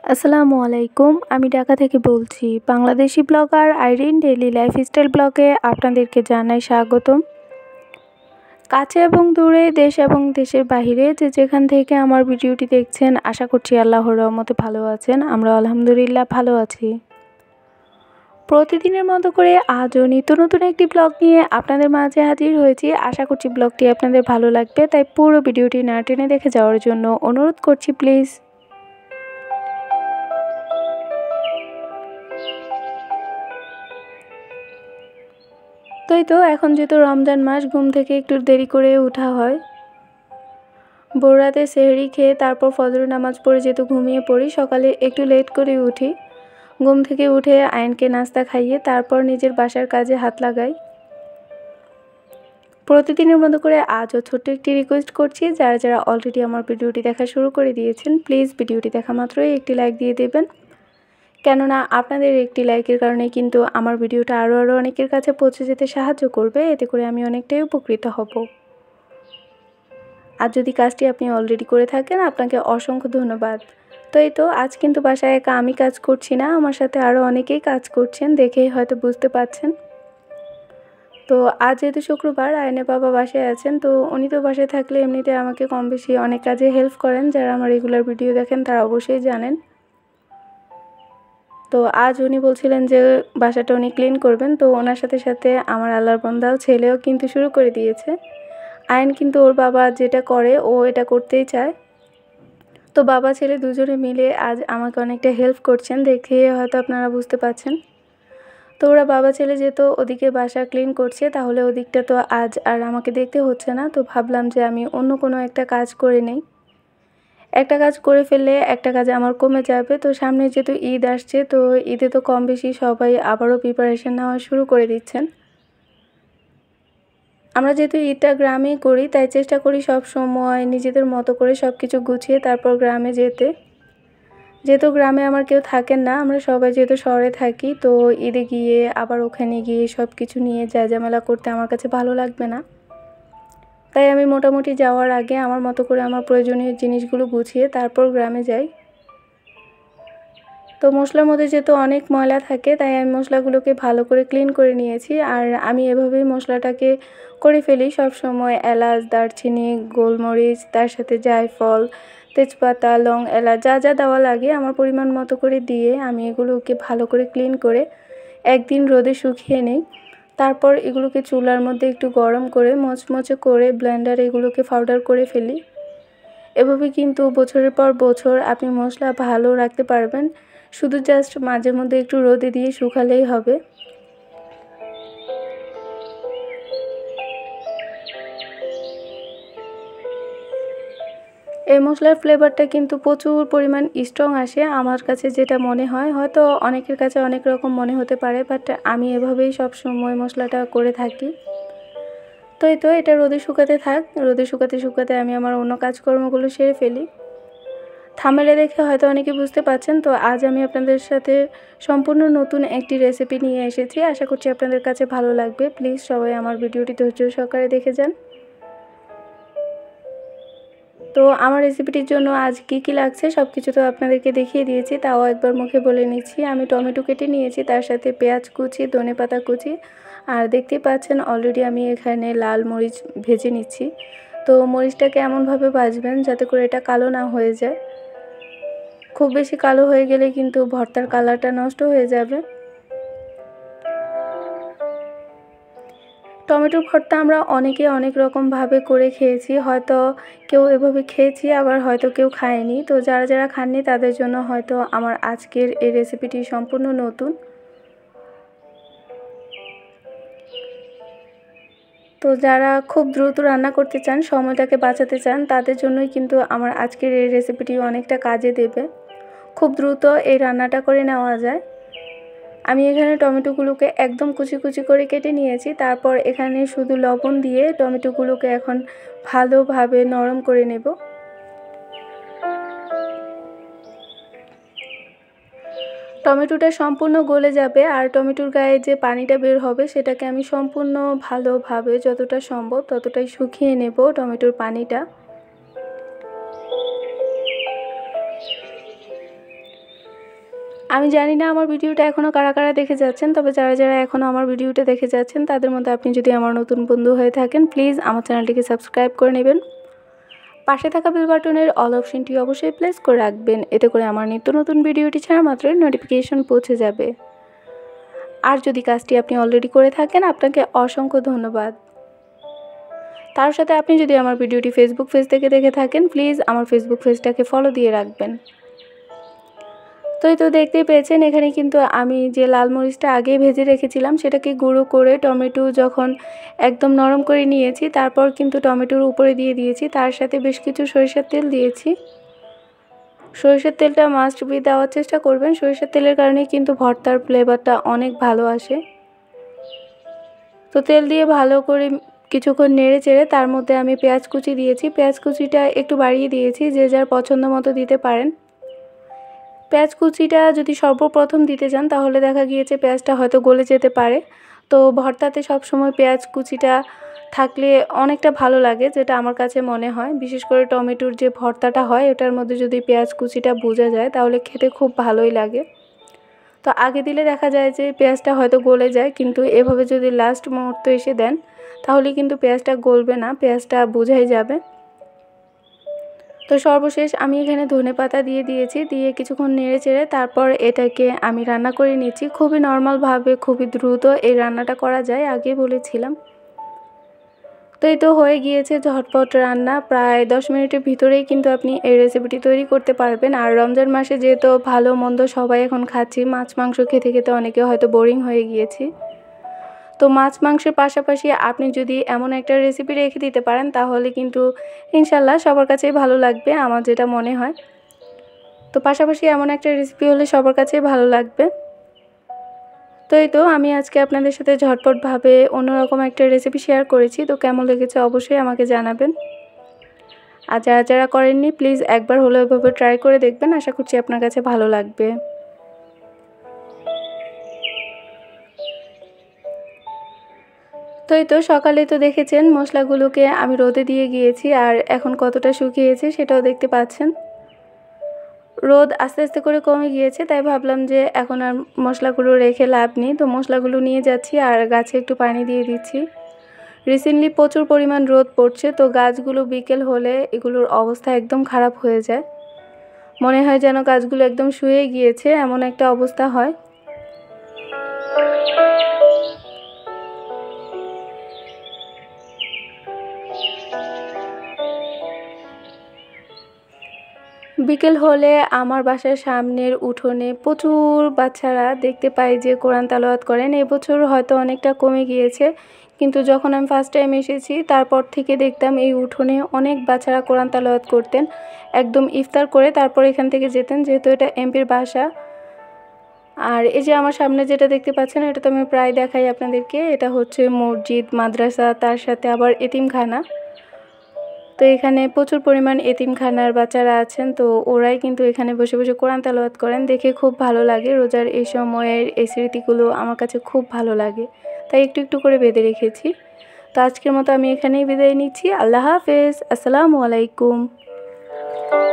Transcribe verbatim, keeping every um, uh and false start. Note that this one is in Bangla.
আসসালামু আলাইকুম। আমি ঢাকা থেকে বলছি। Bangladeshi blogger Irin daily lifestyle ব্লগে আপনাদেরকে জানাই স্বাগতম। কাছে এবং দূরে, দেশ এবং দেশের বাহিরে যে যেখান থেকে আমার ভিডিওটি দেখছেন, আশা করছি আল্লাহর রহমতে ভালো আছেন। আমরা আলহামদুলিল্লাহ ভালো আছি। প্রতিদিনের মতো করে আজও নিত্য নতুন একটি ব্লগ নিয়ে আপনাদের মাঝে হাজির হয়েছি। আশা করছি ব্লগটি আপনাদের ভালো লাগবে, তাই পুরো ভিডিওটি না টেনে দেখে যাওয়ার জন্য অনুরোধ করছি প্লিজ। তো এই তো এখন যেহেতু রমজান মাস, ঘুম থেকে একটু দেরি করে ওঠা হয়। ভোর রাতে সেহরি খেয়ে তারপর ফজরের নামাজ পড়ে যেহেতু ঘুমিয়ে পড়ি, সকালে একটু লেট করে উঠি। ঘুম থেকে উঠে আয়নকে নাস্তা খাইয়ে তারপর নিজের বাসার কাজে হাত লাগাই। প্রতিদিনের মতো করে আজও ছোট্ট একটি রিকোয়েস্ট করছি, যারা যারা অলরেডি আমার ভিডিওটি দেখা শুরু করে দিয়েছেন, প্লিজ ভিডিওটি দেখা মাত্রই একটি লাইক দিয়ে দেবেন। কেননা আপনাদের একটি লাইকের কারণে কিন্তু আমার ভিডিওটা আরও আরও অনেকের কাছে পৌঁছে যেতে সাহায্য করবে, এতে করে আমি অনেকটাই উপকৃত হব। আর যদি কাজটি আপনি অলরেডি করে থাকেন, আপনাকে অসংখ্য ধন্যবাদ। তো এই তো আজ কিন্তু বাসায় একা আমি কাজ করছি না, আমার সাথে আরও অনেকেই কাজ করছেন, দেখেই হয়তো বুঝতে পারছেন। তো আজ যেহেতু শুক্রবার, আয়নের বাবা বাসায় আছেন, তো উনি তো বাসায় থাকলে এমনিতে আমাকে কম বেশি অনেক কাজে হেল্প করেন। যারা আমার রেগুলার ভিডিও দেখেন তারা অবশ্যই জানেন। তো আজ উনি বলছিলেন যে বাসাটা উনি ক্লিন করবেন, তো ওনার সাথে সাথে আমার আল্লাহর বান্দাও ছেলেও কিন্তু শুরু করে দিয়েছে। আয়ন কিন্তু ওর বাবা যেটা করে ও এটা করতেই চায়। তো বাবা ছেলে দুজনে মিলে আজ আমাকে অনেকটা হেল্প করছেন, দেখে হয়তো আপনারা বুঝতে পারছেন। তো ওরা বাবা ছেলে যেহেতু ওদিকে বাসা ক্লিন করছে, তাহলে ওদিকটা তো আজ আর আমাকে দেখতে হচ্ছে না। তো ভাবলাম যে আমি অন্য কোনো একটা কাজ করে নেই। একটা কাজ করে ফেললে একটা কাজ আমার কমে যাবে। তো সামনে যেহেতু ঈদ আসছে, তো ঈদে তো কম বেশি সবাই আবারও প্রিপারেশন নেওয়া শুরু করে দিচ্ছেন। আমরা যেহেতু ঈদটা গ্রামেই করি, তাই চেষ্টা করি সব সময় নিজেদের মতো করে সব কিছু গুছিয়ে তারপর গ্রামে যেতে। যেহেতু গ্রামে আমার কেউ থাকেন না, আমরা সবাই যেহেতু শহরে থাকি, তো ঈদে গিয়ে আবার ওখানে গিয়ে সব কিছু নিয়ে ঝামেলা করতে আমার কাছে ভালো লাগবে না। তাই আমি মোটামুটি যাওয়ার আগে আমার মতো করে আমার প্রয়োজনীয় জিনিসগুলো গুছিয়ে তারপর গ্রামে যাই। তো মশলার মধ্যে যেহেতু অনেক ময়লা থাকে, তাই আমি মশলাগুলোকে ভালো করে ক্লিন করে নিয়েছি। আর আমি এভাবেই মশলাটাকে করে ফেলি সব সময়। এলাচ, দারচিনি, গোলমরিচ, তার সাথে জায়ফল, তেজপাতা, লং, এলাচ যা যা দেওয়া লাগে আমার পরিমাণ মতো করে দিয়ে আমি এগুলোকে ভালো করে ক্লিন করে একদিন রোদে শুকিয়ে নিই। তারপর এগুলোকে চুলার মধ্যে একটু গরম করে মচমচে করে ব্লেন্ডারে এগুলোকে পাউডার করে ফেলি। এভাবে কিন্তু বছরের পর বছর আপনি মশলা ভালো রাখতে পারবেন, শুধু জাস্ট মাঝে মধ্যে একটু রোদে দিয়ে শুকালেই হবে। এই মশলার ফ্লেভারটা কিন্তু প্রচুর পরিমাণ স্ট্রং আসে আমার কাছে যেটা মনে হয়। হয়তো অনেকের কাছে অনেক রকম মনে হতে পারে, বাট আমি এভাবেই সব সময় মশলাটা করে থাকি। তো এই তো এটা রোদে শুকাতে থাক। রোদে শুকাতে শুকাতে আমি আমার অন্য কাজকর্মগুলো সেরে ফেলি। থাম্বনেলে দেখে হয়তো অনেকে বুঝতে পারছেন, তো আজ আমি আপনাদের সাথে সম্পূর্ণ নতুন একটি রেসিপি নিয়ে এসেছি। আশা করছি আপনাদের কাছে ভালো লাগবে। প্লিজ সবাই আমার ভিডিওটি ধৈর্য সহকারে দেখে যান। তো আমার রেসিপিটির জন্য আজ কি কি লাগছে সব কিছু তো আপনাদেরকে দেখিয়ে দিয়েছি, তাও একবার মুখে বলে নিচ্ছি। আমি টমেটো কেটে নিয়েছি, তার সাথে পেঁয়াজ কুচি, ধনেপাতা কুচি, আর দেখতেই পাচ্ছেন অলরেডি আমি এখানে লাল মরিচ ভেজে নিচ্ছি। তো মরিচটাকে এমনভাবে ভাজবেন যাতে করে এটা কালো না হয়ে যায়। খুব বেশি কালো হয়ে গেলে কিন্তু ভর্তার কালারটা নষ্ট হয়ে যাবে। টমেটোর ভর্তা আমরা অনেকে অনেক রকমভাবে করে খেয়েছি, হয়তো কেউ এভাবে খেয়েছি, আবার হয়তো কেউ খায়নি। তো যারা যারা খাননি তাদের জন্য হয়তো আমার আজকের এই রেসিপিটি সম্পূর্ণ নতুন। তো যারা খুব দ্রুত রান্না করতে চান, সময়টাকে বাঁচাতে চান, তাদের জন্যই কিন্তু আমার আজকের এই রেসিপিটি অনেকটা কাজে দেবে। খুব দ্রুত এই রান্নাটা করে নেওয়া যায়। আমি এখানে টমেটোগুলোকে একদম কুচি কুচি করে কেটে নিয়েছি। তারপর এখানে শুধু লবণ দিয়ে টমেটোগুলোকে এখন ভালোভাবে নরম করে নেব। টমেটোটা সম্পূর্ণ গলে যাবে, আর টমেটোর গায়ে যে পানিটা বের হবে সেটাকে আমি সম্পূর্ণ ভালোভাবে যতটা সম্ভব ততটাই শুকিয়ে নেব টমেটোর পানিটা। আমি জানি না আমার ভিডিওটা এখনও কারা কারা দেখে যাচ্ছেন, তবে যারা যারা এখনও আমার ভিডিওটা দেখে যাচ্ছেন তাদের মধ্যে আপনি যদি আমার নতুন বন্ধু হয়ে থাকেন প্লিজ আমার চ্যানেলটিকে সাবস্ক্রাইব করে নেবেন। পাশে থাকা বেল বাটনের অল অপশনটি অবশ্যই প্রেস করে রাখবেন, এতে করে আমার নিত্য নতুন ভিডিওটি ছাড়া মাত্রই নোটিফিকেশন পৌঁছে যাবে। আর যদি কাজটি আপনি অলরেডি করে থাকেন আপনাকে অসংখ্য ধন্যবাদ। তার সাথে আপনি যদি আমার ভিডিওটি ফেসবুক পেজ থেকে দেখে থাকেন প্লিজ আমার ফেসবুক পেজটাকে ফলো দিয়ে রাখবেন। তো এই তো দেখতেই পেয়েছেন এখানে কিন্তু আমি যে লাল মরিচটা আগে ভেজে রেখেছিলাম সেটাকে গুঁড়ো করে টমেটো যখন একদম নরম করে নিয়েছি তারপর কিন্তু টমেটোর উপরে দিয়ে দিয়েছি, তার সাথে বেশ কিছু সরিষার তেল দিয়েছি। সরিষার তেলটা মাস্ট বি দেওয়ার চেষ্টা করবেন, সরিষার তেলের কারণে কিন্তু ভর্তার ফ্লেভারটা অনেক ভালো আসে। তো তেল দিয়ে ভালো করে কিছুক্ষণ নেড়ে চেড়ে তার মধ্যে আমি পেঁয়াজ কুচি দিয়েছি। পেঁয়াজ কুচিটা একটু বাড়িয়ে দিয়েছি, যে যার পছন্দ মতো দিতে পারেন। পেঁয়াজ কুচিটা যদি সর্বপ্রথম দিতে চান তাহলে দেখা গিয়েছে পেঁয়াজটা হয়তো গলে যেতে পারে। তো ভর্তাতে সবসময় পেঁয়াজ কুচিটা থাকলে অনেকটা ভালো লাগে, যেটা আমার কাছে মনে হয়। বিশেষ করে টমেটোর যে ভর্তাটা হয় ওটার মধ্যে যদি পেঁয়াজ কুচিটা বোঝা যায় তাহলে খেতে খুব ভালোই লাগে। তো আগে দিলে দেখা যায় যে পেঁয়াজটা হয়তো গলে যায়, কিন্তু এভাবে যদি লাস্ট মুহূর্তে এসে দেন তাহলে কিন্তু পেঁয়াজটা গলবে না, পেঁয়াজটা বোঝাই যাবে। তো সর্বশেষ আমি এখানে ধনেপাতা দিয়ে দিয়েছি, দিয়ে কিছুক্ষণ নেড়ে চেড়ে তারপর এটাকে আমি রান্না করে নিচ্ছি। খুবই নর্মালভাবে খুবই দ্রুত এই রান্নাটা করা যায়, আগে বলেছিলাম। তো এই তো হয়ে গিয়েছে ঝটপট রান্না, প্রায় দশ মিনিটের ভিতরেই কিন্তু আপনি এই রেসিপিটি তৈরি করতে পারবেন। আর রমজান মাসে যেহেতু ভালো মন্দ সবাই এখন খাচ্ছি, মাছ মাংস খেতে খেতে অনেকে হয়তো বোরিং হয়ে গিয়েছি। তো মাছ মাংসের পাশাপাশি আপনি যদি এমন একটা রেসিপি রেখে দিতে পারেন তাহলে কিন্তু ইনশাল্লাহ সবার কাছেই ভালো লাগবে, আমার যেটা মনে হয়। তো পাশাপাশি এমন একটা রেসিপি হলে সবার কাছেই ভালো লাগবে। তো এই তো আমি আজকে আপনাদের সাথে ঝটপটভাবে অন্যরকম একটা রেসিপি শেয়ার করেছি। তো কেমন লেগেছে অবশ্যই আমাকে জানাবেন। আর যারা যারা করেননি প্লিজ একবার হলেও এভাবে ট্রাই করে দেখবেন, আশা করছি আপনার কাছে ভালো লাগবে। তো এই তো সকালে তো দেখেছেন মশলাগুলোকে আমি রোদে দিয়ে গিয়েছি, আর এখন কতটা শুকিয়েছে সেটাও দেখতে পাচ্ছেন। রোদ আস্তে আস্তে করে কমে গিয়েছে, তাই ভাবলাম যে এখন আর মশলাগুলো রেখে লাভ নেই। তো মশলাগুলো নিয়ে যাচ্ছি আর গাছে একটু পানি দিয়ে দিচ্ছি। রিসেন্টলি প্রচুর পরিমাণ রোদ পড়ছে, তো গাছগুলো বিকেল হলে এগুলোর অবস্থা একদম খারাপ হয়ে যায়, মনে হয় যেন গাছগুলো একদম শুয়ে গিয়েছে, এমন একটা অবস্থা হয়। বিকেল হলে আমার বাসার সামনের উঠোনে প্রচুর বাচ্চারা দেখতে পাই যে কোরআন তেলাওয়াত করেন। এবছর হয়তো অনেকটা কমে গিয়েছে, কিন্তু যখন আমি ফার্স্ট টাইম এসেছি তারপর থেকে দেখতাম এই উঠোনে অনেক বাচ্চারা কোরআন তেলাওয়াত করতেন। একদম ইফতার করে তারপর এখান থেকে যেতেন, যেহেতু এটা এমপির বাসা। আর এই যে আমার সামনে যেটা দেখতে পাচ্ছেন এটা তো আমি প্রায় দেখাই আপনাদেরকে, এটা হচ্ছে মসজিদ, মাদ্রাসা, তার সাথে আবার এতিমখানা। তো এখানে প্রচুর পরিমাণ এতিমখানার বাচ্চারা আছেন, তো ওরাই কিন্তু এখানে বসে বসে কোরআন তেলাওয়াত করেন, দেখে খুব ভালো লাগে। রোজার এই সময়ের এই স্মৃতিগুলো আমার কাছে খুব ভালো লাগে, তাই একটু একটু করে বেঁধে রেখেছি। তো আজকের মতো আমি এখানেই বিদায় নিচ্ছি। আল্লাহ হাফেজ, আসসালামু আলাইকুম।